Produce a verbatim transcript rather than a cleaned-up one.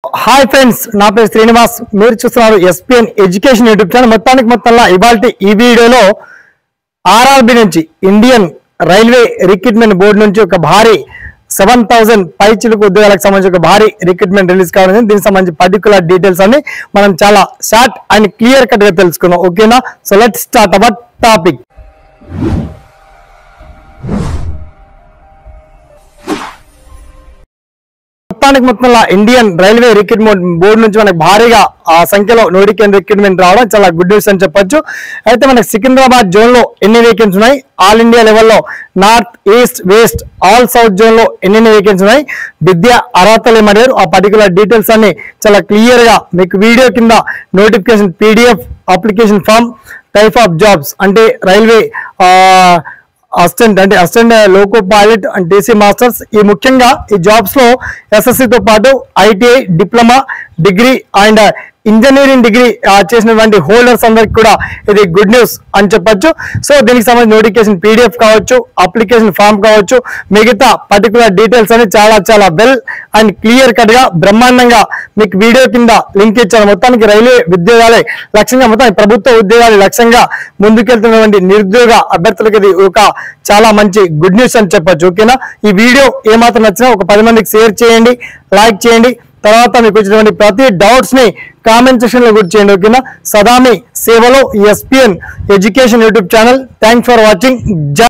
Hi friends, నా పేరు శ్రీనివాస్. మీరు చూస్తున్నారు ఎస్పీఎన్ ఎడ్యుకేషన్ యూట్యూబ్ ఛానల్. మొత్తానికి మొత్తంలో ఇవాళ ఈ వీడియోలో ఆర్ఆర్బి నుంచి ఇండియన్ రైల్వే రిక్రూట్మెంట్ బోర్డు నుంచి ఒక భారీ సెవెన్ థౌసండ్ పై చిలుకు ఉద్యోగాలకు సంబంధించి ఒక భారీ రిక్రూట్మెంట్ రిలీజ్ కావడం, దీనికి సంబంధించి పర్టికులర్ డీటెయిల్స్ అన్ని మనం చాలా షార్ట్ అండ్ క్లియర్ కట్ గా తెలుసుకుందాం. ఓకేనా? So let's start our topic. మొత్తానికి మొత్తంలో ఇండియన్ రైల్వే రిక్రూట్మెంట్ బోర్డు నుంచి మనకి భారీగా ఆ సంఖ్యలో నోటిఫికేషన్ రిక్రూట్మెంట్ రావడం చాలా గుడ్ న్యూస్ అని చెప్పొచ్చు. అయితే మనకి సికింద్రాబాద్ జోన్ లో ఎన్ని వేకెన్సీ ఉన్నాయి, ఆల్ ఇండియా లెవెల్లో north east west all south zone లో ఎన్ని వేకెన్సీ ఉన్నాయి, విద్యా అర్హతలు ఏమడిగారు, ఆ పర్టికులర్ డీటెయిల్స్ అన్ని చాలా క్లియర్ గా మీకు వీడియో కింద notification PDF, application form, type of jobs అంటే రైల్వే అసిస్టెంట్ అంటే assistant loco pilot and TC masters, ఈ ముఖ్యంగా ఈ జాబ్స్ లో ఎస్ఎస్సితో పాటు ITI, diploma, degree and engineering degree చేసినటువంటి హోల్డర్స్ అందరికి కూడా ఇది గుడ్ న్యూస్ అని చెప్పొచ్చు. సో దీనికి సంబంధించిన నోటిఫికేషన్ పీడిఎఫ్ కావచ్చు, అప్లికేషన్ ఫామ్ కావచ్చు, మిగతా పర్టికులర్ డీటెయిల్స్ అని చాలా చాలా వెల్ అండ్ క్లియర్ కట్ గా బ్రహ్మాండంగా మీకు వీడియో కింద లింక్ ఇచ్చాను. మొత్తానికి రైల్వే ఉద్యోగాలే లక్ష్యంగా, మొత్తానికి ప్రభుత్వ ఉద్యోగాలు లక్ష్యంగా ముందుకెళ్తున్నటువంటి నిరుద్యోగ అభ్యర్థులకి ఇది ఒక చాలా మంచి గుడ్ న్యూస్ అని చెప్పొచ్చు. ఓకేనా? ఈ వీడియో ఏమాత్రం నచ్చినా ఒక పది మందికి షేర్ చేయండి, లైక్ చేయండి. తర్వాత మీకు వచ్చినటువంటి ప్రతి డౌట్స్ ని కామెంట్ సెక్షన్ లో గుర్తు చేయండి. ఓకేనా? సదా మీ సేవలో SPN education YouTube channel. Thanks for watching.